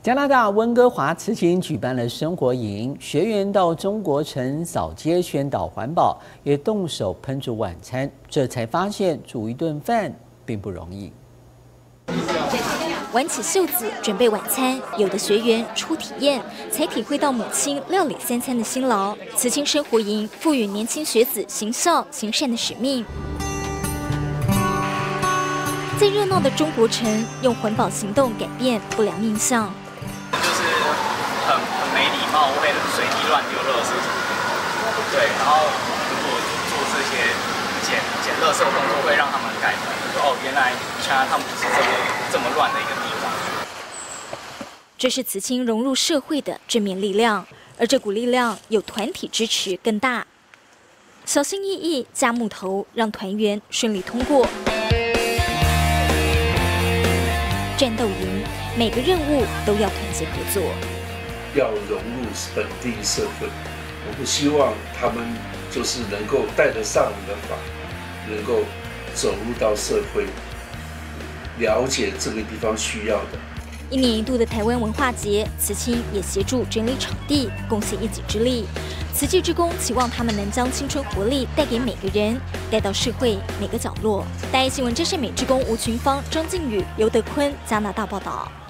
加拿大温哥华慈青举办了生活营，学员到中国城扫街宣导环保，也动手烹煮晚餐，这才发现煮一顿饭并不容易。 挽起袖子准备晚餐，有的学员初体验才体会到母亲料理3餐的辛劳。慈青生活营赋予年轻学子行孝行善的使命，在热闹的中国城，用环保行动改变不良印象。 就是很没礼貌，会随地乱丢垃圾什么的。对，然后如果做这些捡垃圾的动作，会让他们改观。说哦，原来他们不是这么乱的一个地方。 这是慈青融入社会的正面力量，而这股力量有团体支持更大。小心翼翼加木头，让团员顺利通过。战斗营每个任务都要团结合作， 要融入本地社会。我们希望他们就是能够带得上我们的法，能够走入到社会，了解这个地方需要的。 1年1度的台湾文化节，慈青也协助整理场地，贡献一己之力。慈济志工期望他们能将青春活力带给每个人，带到社会每个角落。大爱新闻真善美志工吴群芳、张靖宇、尤德坤，加拿大报道。